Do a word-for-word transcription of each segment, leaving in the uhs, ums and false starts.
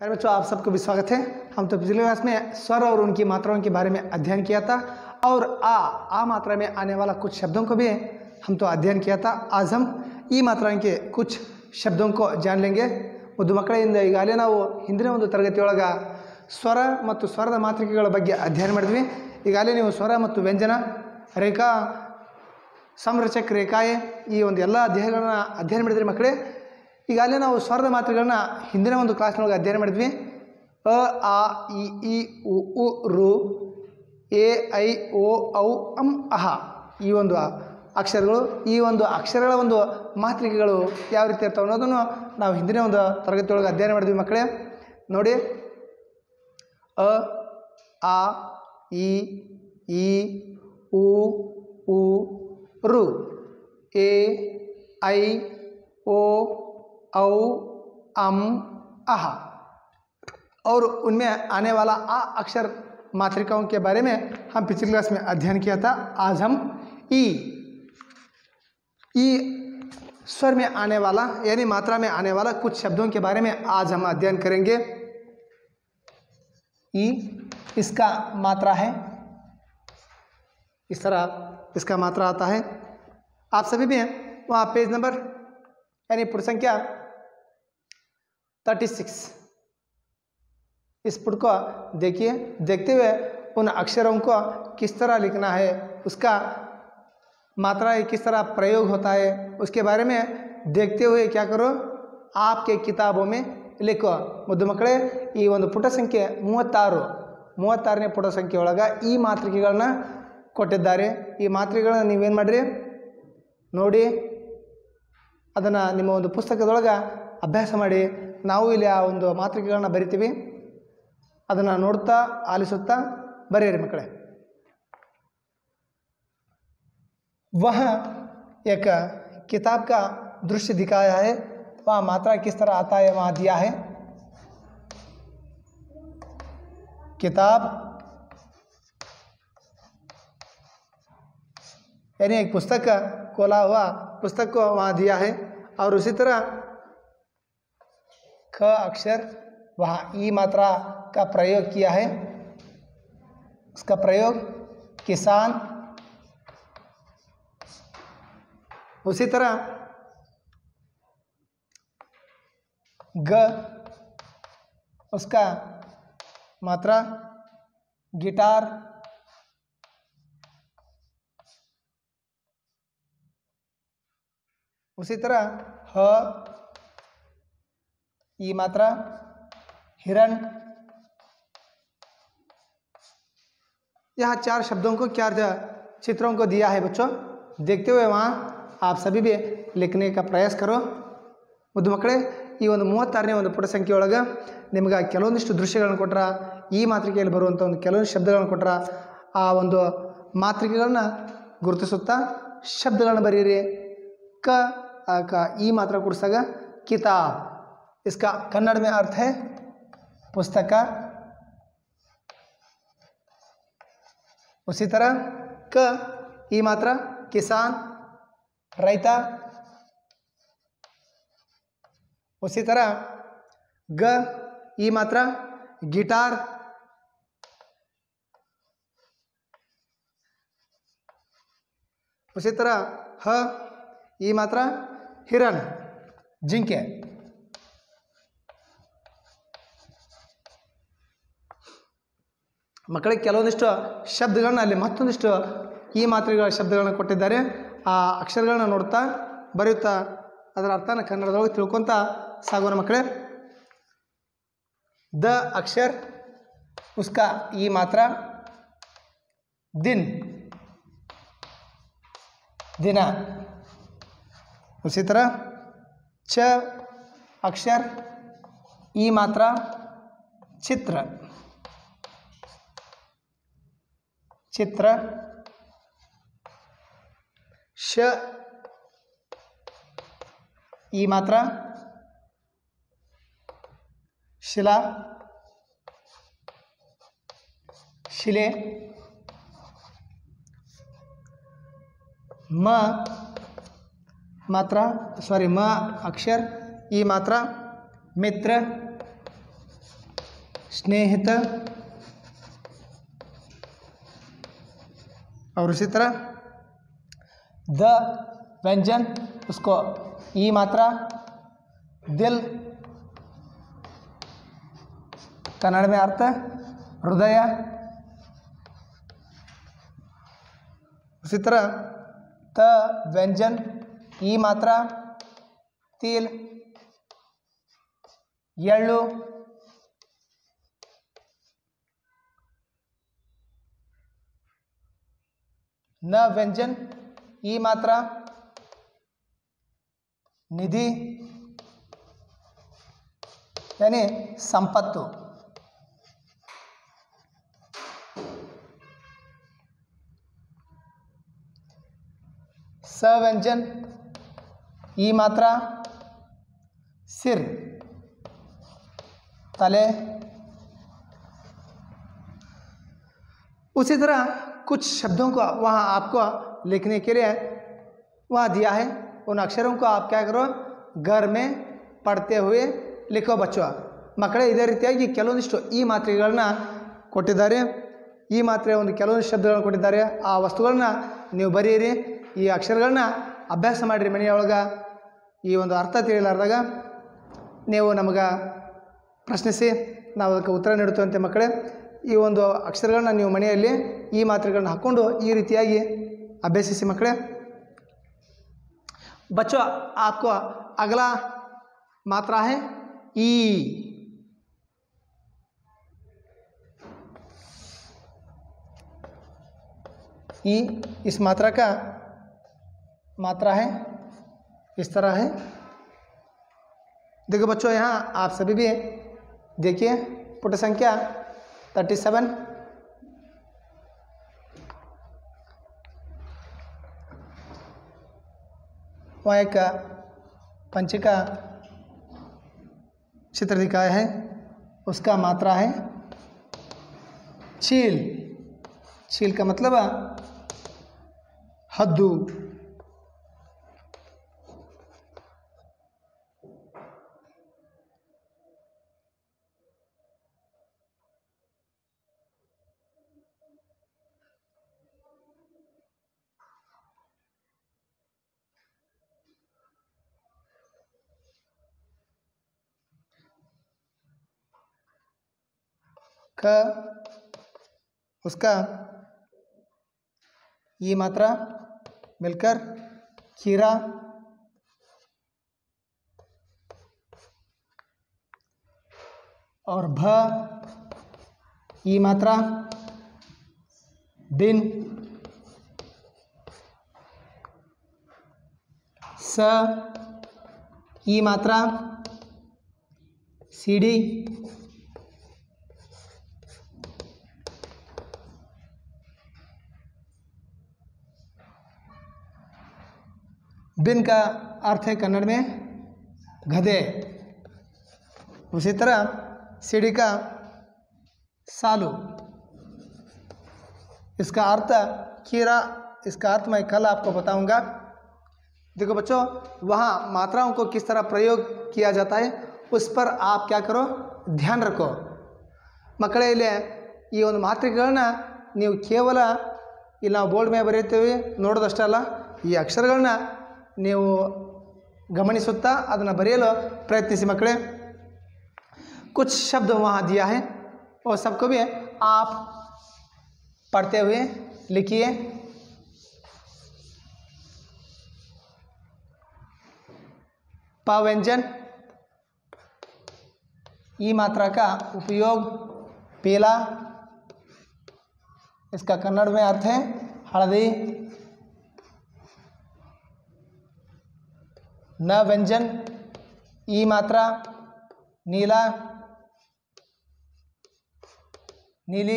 प्यारे बच्चों, आप सबको भी स्वागत है। हम तो पिछले क्लास में स्वर और उनकी मात्राओं के बारे में अध्ययन किया था और आ आ मात्रा में आने वाला कुछ शब्दों को भी हम तो अध्ययन किया था। आज हम ई मात्राओं के कुछ शब्दों को जान लेंगे। ಮುದ್ದು ಮಕ್ಕಳಿಂದ ಈಗಾಗಲೇ ನಾವು ಹಿಂದಿನ ಒಂದು ತರಗತಿಯೊಳಗೆ ಸ್ವರ ಮತ್ತು ಸ್ವರದ ಮಾತ್ರಿಕೆಗಳ ಬಗ್ಗೆ ಅಧ್ಯಯನ ಮಾಡಿದ್ವಿ. ಈಗಾಗಲೇ ನೀವು ಸ್ವರ ಮತ್ತು ವ್ಯಂಜನ ರೇಖಾ ಸಂರಚಕ ರೇಖಾಯೇ ಈ ಒಂದು ಎಲ್ಲ ಅಧ್ಯಾಯಗಳನ್ನ ಅಧ್ಯಯನ ಮಾಡಿದ್ರಿ ಮಕ್ಕಳೇ. ಈಗಾಗಲೇ ನಾವು ಸ್ವರದ ಮಾತ್ರೆಗಳನ್ನ ಹಿಂದಿನ ಒಂದು ಕ್ಲಾಸ್ನೊಳಗೆ ಅಧ್ಯಯನ ಮಾಡಿದ್ವಿ. ಅ ಆ ಇ ಈ ಉ ಉ ರು ಎ ಐ ಓ ಔ ಅಂ ಅಹ ಈ ಒಂದು ಅಕ್ಷರಗಳು, ಈ ಒಂದು ಅಕ್ಷರಗಳ ಒಂದು ಮಾತ್ರಿಕೆಗಳು ಯಾವ ರೀತಿ ಇರ್ತವೆ ಅನ್ನೋದನ್ನು ನಾವು ಹಿಂದಿನ ಒಂದು ತರಗತಿಯೊಳಗೆ ಅಧ್ಯಯನ ಮಾಡಿದ್ವಿ ಮಕ್ಕಳೇ. ನೋಡಿ, ಅ ಆ ಇ ಈ ಉ ಉ ರು ए आई ओ औ अम आह और उनमें आने वाला आ अक्षर मात्रिकाओं के बारे में हम पिछली क्लास में अध्ययन किया था. आज हम ई ई स्वर में आने वाला यानी मात्रा में आने वाला कुछ शब्दों के बारे में आज हम अध्ययन करेंगे. ई इसका मात्रा है, इस तरह इसका मात्रा आता है. आप सभी भी हैं वहाँ पेज नंबर यानी पुट संख्या थर्टी सिक्स. इस पुट को देखिए, देखते हुए उन अक्षरों को किस तरह लिखना है, उसका मात्रा किस तरह प्रयोग होता है, उसके बारे में देखते हुए क्या करो, आपके किताबों में लिखो. ಮುದ್ದು ಮಕ್ಕಳೇ, ಈ ಒಂದು ಪುಟ ಸಂಖ್ಯೆ ಮೂವತ್ತಾರು ಮೂವತ್ತಾರನೇ ಪುಟ ಸಂಖ್ಯೆ ಒಳಗೆ ಈ ಮಾತ್ರಿಕೆಗಳನ್ನ ಕೊಟ್ಟಿದ್ದಾರೆ. ಈ ಮಾತ್ರಿಕೆಗಳನ್ನ ನೀವೇನು ಮಾಡಿರಿ, ನೋಡಿ ಅದನ್ನು ನಿಮ್ಮ ಒಂದು ಪುಸ್ತಕದೊಳಗೆ ಅಭ್ಯಾಸ ಮಾಡಿ. ನಾವು ಇಲ್ಲಿ ಆ ಒಂದು ಮಾತ್ರಿಕೆಗಳನ್ನ ಬರಿತೀವಿ, ಅದನ್ನು ನೋಡ್ತಾ ಆಲಿಸುತ್ತಾ ಬರೆಯಿರಿ ಮಕ್ಕಳೇ. वह एक किताब का दृश्य दिखाया है, वह मात्रा किस तरह आता है वहाँ दिया है. किताब यानी एक पुस्तक खोला हुआ पुस्तक को वहाँ दिया है. और उसी तरह ख अक्षर वहाँ ई मात्रा का प्रयोग किया है, उसका प्रयोग किसान. उसी तरह ग उसका मात्रा गिटार. उसी तरह ह ई मात्रा हिरण. यहाँ चार शब्दों को चार चित्रों को दिया है बच्चों. देखते हुए वहाँ आप सभी भी लिखने का प्रयास करो. ಮುದ್ದು ಮಕ್ಕಳೇ, ಈ ಒಂದು ಮೂವತ್ತಾರನೇ ಒಂದು ಪುಟ ಸಂಖ್ಯೆ ಒಳಗೆ ನಿಮ್ಗೆ ಕೆಲವೊಂದಿಷ್ಟು ದೃಶ್ಯಗಳನ್ನು ಕೊಟ್ರ, ಈ ಮಾತ್ರಿಕೆಯಲ್ಲಿ ಬರುವಂಥ ಒಂದು ಕೆಲವೊಂದು ಶಬ್ದಗಳನ್ನು ಕೊಟ್ರ, ಆ ಒಂದು ಮಾತ್ರಿಕೆಗಳನ್ನ ಗುರುತಿಸುತ್ತಾ ಶಬ್ದಗಳನ್ನ ಬರೀರಿ. ಕ का ई मात्रा कुर्सगा किताब, इसका कन्नड़ में अर्थ है पुस्तक. उसी तरह क ई मात्रा किसान रैता. उसी तरह ग ई मात्रा गिटार. उसी तरह ह ई मात्रा हिरण जिंके. ಮಕ್ಕಳಿಗೆ ಕೆಲವೊಂದಿಷ್ಟು ಶಬ್ದಗಳನ್ನ ಅಲ್ಲಿ ಮತ್ತೊಂದಿಷ್ಟು ಈ ಮಾತ್ರೆಗಳ ಶಬ್ದಗಳನ್ನ ಕೊಟ್ಟಿದ್ದಾರೆ. ಆ ಅಕ್ಷರಗಳನ್ನ ನೋಡ್ತಾ ಬರೆಯುತ್ತಾ ಅದರ ಅರ್ಥನ ಕನ್ನಡದೊಳಗೆ ತಿಳ್ಕೊತಾ ಸಾಗೋಣ ಮಕ್ಕಳೇ. ದ ಅಕ್ಷರ್ ಉಸ್ಕಾ ಈ ಮಾತ್ರಾ ದಿನ್ ದಿನ. उसी तरह च अक्षर ई मात्रा चित्र चित्र. श ई मात्रा शिला शिले. म मात्रा सॉरी म अक्षर ई मात्रा मित्र. स्नेहित, और उसी तरह द व्यंजन उसको ई मात्रा, दिल कन्नड़ में अर्थ हृदय, उसी तरह त व्यंजन ई मात्रा, तिल, एಳ್ಳು, न व्यंजन ई मात्रा, निधि यानी संपत्तु, स व्यंजन ई मात्रा, सिर तले। उसी तरह कुछ शब्दों को वहाँ आपको लिखने के लिए वहाँ दिया है, उन अक्षरों को आप क्या करो, घर में पढ़ते हुए लिखो बच्चों। ಮಕ್ಕಳೇ ಇದೇ ರೀತಿಯಾಗಿ ಕೆಲವೊಂದಿಷ್ಟು ಈ ಮಾತ್ರೆಗಳನ್ನ ಕೊಟ್ಟಿದ್ದಾರೆ, ಈ ಮಾತ್ರೆ ಒಂದು ಕೆಲವೊಂದು ಶಬ್ದಗಳನ್ನು ಕೊಟ್ಟಿದ್ದಾರೆ, ಆ ವಸ್ತುಗಳನ್ನ ನೀವು ಬರೆಯಿರಿ, ಈ ಅಕ್ಷರಗಳನ್ನ ಅಭ್ಯಾಸ ಮಾಡಿರಿ ಮನೆಯೊಳಗೆ. ಈ ಒಂದು ಅರ್ಥ ತಿಳಿಲಾರ್ದಾಗ ನೀವು ನಮಗೆ ಪ್ರಶ್ನಿಸಿ ನಾವು ಅದಕ್ಕೆ ಉತ್ತರ ನೀಡುತ್ತೇವಂತೆ ಮಕ್ಕಳೇ. ಈ ಒಂದು ಅಕ್ಷರಗಳನ್ನ ನೀವು ಮನೆಯಲ್ಲಿ ಈ ಮಾತ್ರೆಗಳನ್ನ ಹಾಕ್ಕೊಂಡು ಈ ರೀತಿಯಾಗಿ ಅಭ್ಯಸಿಸಿ ಮಕ್ಕಳೇ. बच्चों आपको अगला मात्रा है ई. ई इस मात्रा का मात्रा है इस तरह है. देखो बच्चों यहाँ आप सभी भी देखिए पुट संख्या थर्टी सेवन. वहाँ एक पंछी का चित्र दिखाया है, उसका मात्रा है चील. चील का मतलब हद्दू. क उसका ये मात्रा मिलकर खीरा. और भ ये मात्रा दिन. स ये मात्रा सीढ़ी. बिन का अर्थ है कन्नड़ में गधे. उसी तरह सीढ़ी का सालू. इसका अर्थ खीरा. इसका अर्थ मैं कल आपको बताऊंगा. देखो बच्चों वहाँ मात्राओं को किस तरह प्रयोग किया जाता है उस पर आप क्या करो ध्यान रखो. ಮಕ್ಕಳೇ ಇಲ್ಲಿ ಈ ಒಂದು ಮಾತ್ರೆಗಳನ್ನ ನೀವು ಕೇವಲ ಇಲ್ಲಿ ನಾವು ಬೋರ್ಡ್ ಮೇಲೆ ಬರೆಯುತ್ತೇವೆ ನೋಡೋದಷ್ಟೇ ಅಲ್ಲ, ಈ ಅಕ್ಷರಗಳನ್ನ ನೀವು ಗಮನಿಸುತ್ತಾ ಅದನ್ನು ಬರೆಯಲು प्रयत्निಸಿ ಮಕ್ಕಳೇ. कुछ शब्द वहाँ दिया है और सबको भी आप पढ़ते हुए लिखिए. प व्यंजन ई मात्रा का उपयोग पीला. इसका कन्नड़ में अर्थ है हल्दी. न व्यंजन ई मात्रा नीला, नीली.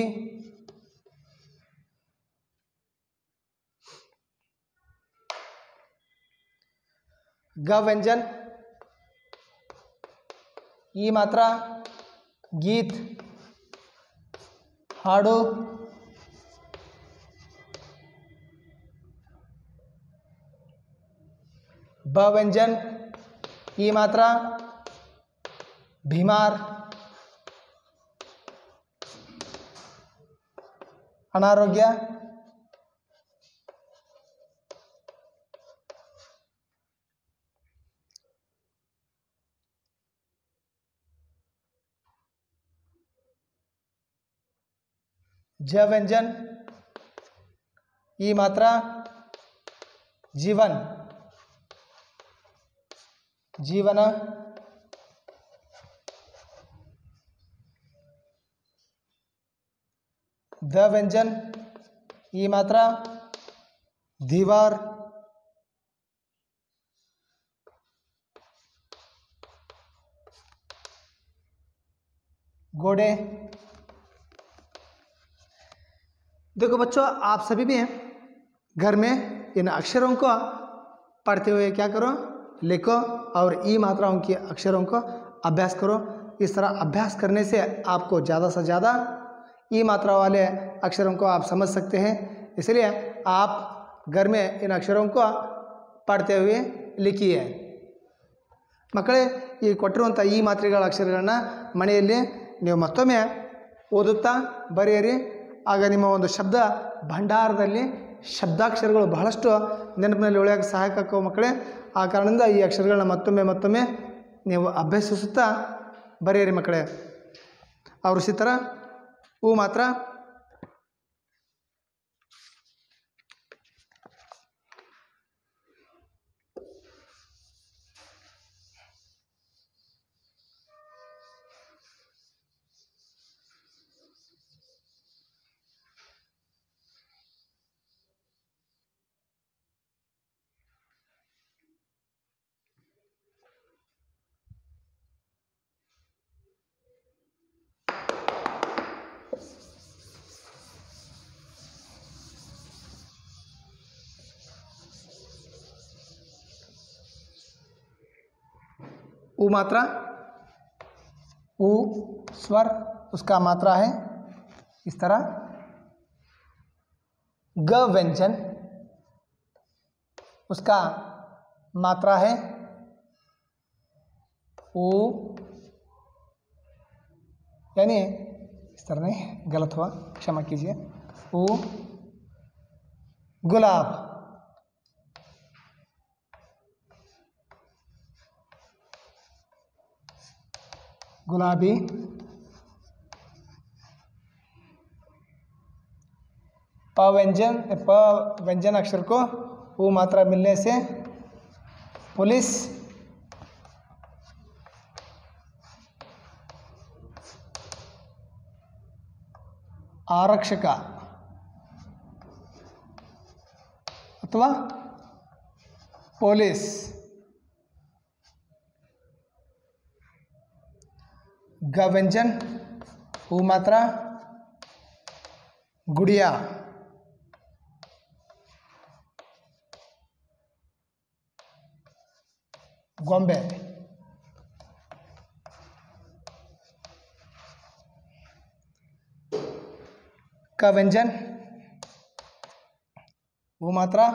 ग व्यंजन ई मात्रा गीत हाड़ो. ब व्यंजन ई मात्रा बीमार. अनारोग्य, ज व्यंजन, ई मात्रा, जीवन, जीवन, द व्यंजन, ई मात्रा, दीवार, घोड़े। देखो बच्चों, आप सभी भी हैं घर में इन अक्षरों को पढ़ते हुए क्या करो, लिखो और ई मात्राओं के अक्षरों को अभ्यास करो। इस तरह अभ्यास करने से आपको ज़्यादा से ज़्यादा ई मात्रा वाले अक्षरों को आप समझ सकते हैं। इसलिए आप घर में इन अक्षरों को पढ़ते हुए लिखिए। ಮಕ್ಕಳೇ, ಈ ಕೊಟ್ಟಿರುವಂಥ ಈ ಮಾತ್ರೆಗಳ ಅಕ್ಷರಗಳನ್ನು ಮನೆಯಲ್ಲಿ ನೀವು ಮತ್ತೊಮ್ಮೆ ಓದುತ್ತಾ ಬರೆಯಿರಿ. ಆಗ ನಿಮ್ಮ ಒಂದು ಶಬ್ದ ಭಂಡಾರದಲ್ಲಿ ಶಬ್ದಾಕ್ಷರಗಳು ಬಹಳಷ್ಟು ನೆನಪಿನಲ್ಲಿ ಉಳಿಯೋಕ್ಕೆ ಸಹಾಯಕ ಆಕ್ಕವು ಮಕ್ಕಳೇ. ಆ ಕಾರಣದಿಂದ ಈ ಅಕ್ಷರಗಳನ್ನ ಮತ್ತೊಮ್ಮೆ ಮತ್ತೊಮ್ಮೆ ನೀವು ಅಭ್ಯಸಿಸುತ್ತಾ ಬರೆಯಿರಿ ಮಕ್ಕಳೇ. और इसी तरह वो मात्रा उ मात्रा, उ स्वर उसका मात्रा है इस तरह. ग व्यंजन उसका मात्रा है उ, यानी इस तरह नहीं, गलत हुआ, क्षमा कीजिए. उ गुलाब, गुलाबी. प व्यंजन, प व्यंजन अक्षर को उ मात्रा मिलने से पुलिस, आरक्षक अथवा पुलिस. ग व्यंजन उ मात्रा गुड़िया, ಗೊಂಬೆ. क व्यंजन वो मात्रा.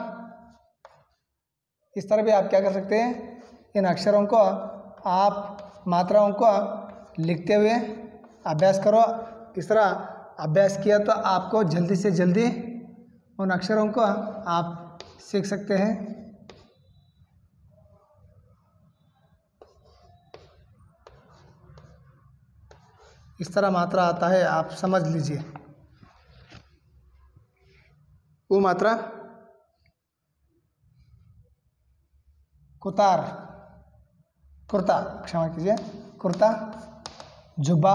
इस तरह भी आप क्या कर सकते हैं, इन अक्षरों को आप मात्राओं को लिखते हुए अभ्यास करो. इस तरह अभ्यास किया तो आपको जल्दी से जल्दी उन अक्षरों को आप सीख सकते हैं. इस तरह मात्रा आता है, आप समझ लीजिए. वो मात्रा कुतार, कुर्ता, क्षमा कीजिए, कुर्ता, जुब्बा.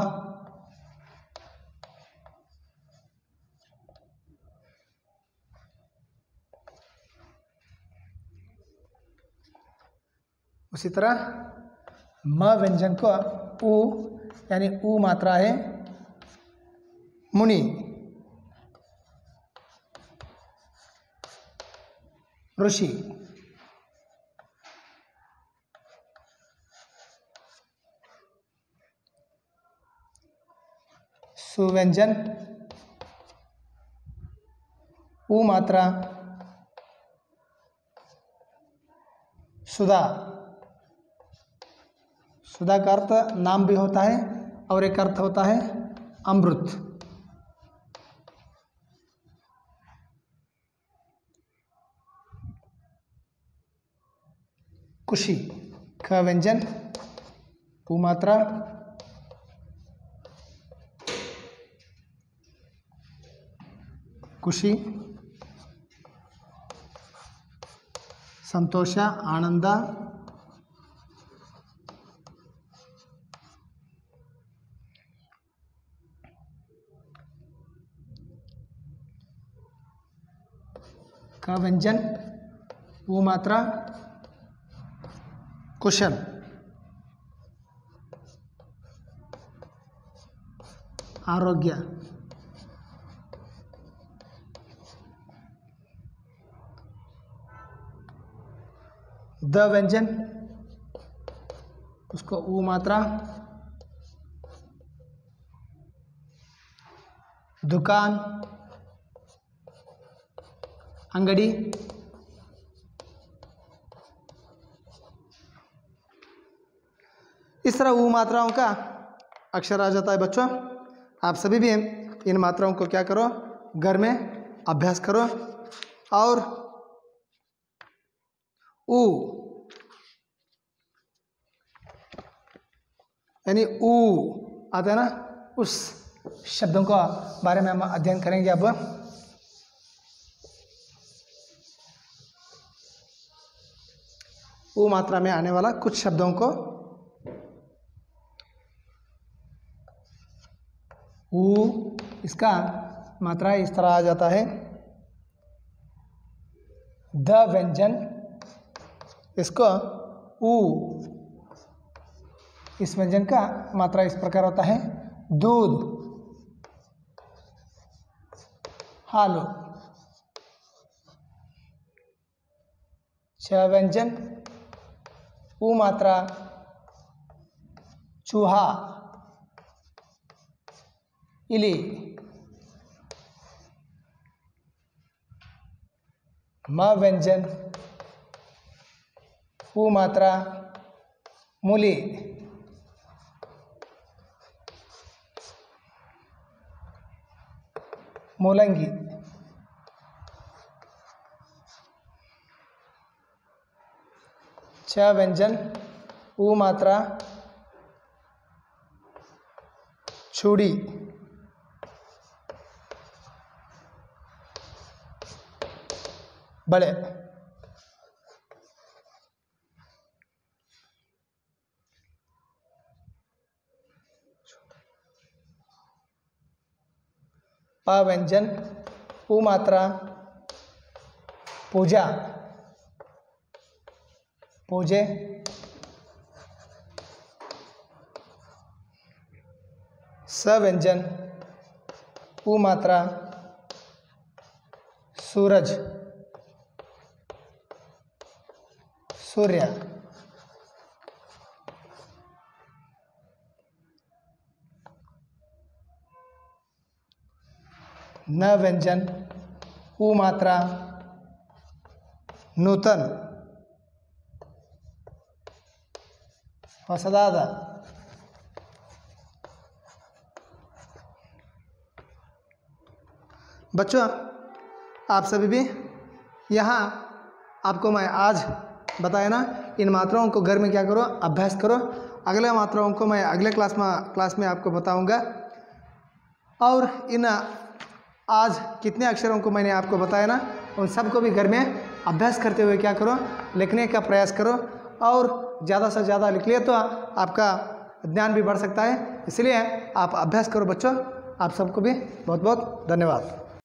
उसी तरह म व्यंजन को उ, यानी उ मात्रा है मुनि, ऋषि. सुव्यंजन उ मात्रा सुधा. सुधा का अर्थ नाम भी होता है और एक अर्थ होता है अमृत. कुशी, ख व्यंजन, उ मात्रा, कुशी, संतोष, आनंद, का व्यंजन, वो मात्रा, कुशल, आरोग्य, द व्यंजन, उसको उ मात्रा, दुकान, अंगड़ी, इस तरह उ मात्राओं का अक्षर आ जाता है। बच्चों आप सभी भी इन मात्राओं को क्या करो, घर में अभ्यास करो। और उ यानी उ आता है ना, उस शब्दों का बारे में हम अध्ययन करेंगे। अब उ मात्रा में आने वाला कुछ शब्दों को, उ इसका मात्रा इस तरह आ जाता है। द व्यंजन, इसको उ, इस व्यंजन का मात्रा इस प्रकार होता है, दूध, हालू। छ व्यंजन, उ मात्रा, चूहा, इली। म व्यंजन, उ मात्रा, मूली। मुलंगी। छ व्यंजन, उ मात्रा, छुड़ी, बड़े। प व्यंजन, उ मात्रा, पूजा, पूजे। स व्यंजन, उ मात्रा, सूरज, सूर्य। न व्यंजन, उ मात्रा, नूतन, ಹೊಸದಾದ। बच्चों आप सभी भी यहाँ आपको मैं आज बताया ना, इन मात्राओं को घर में क्या करो, अभ्यास करो। अगले मात्राओं को मैं अगले क्लास में क्लास में आपको बताऊंगा। और इन आज कितने अक्षरों को मैंने आपको बताया ना, उन सबको भी घर में अभ्यास करते हुए क्या करो, लिखने का प्रयास करो। और ज़्यादा से ज़्यादा लिख लिए तो आपका ज्ञान भी बढ़ सकता है। इसलिए आप अभ्यास करो बच्चों। आप सबको भी बहुत बहुत धन्यवाद।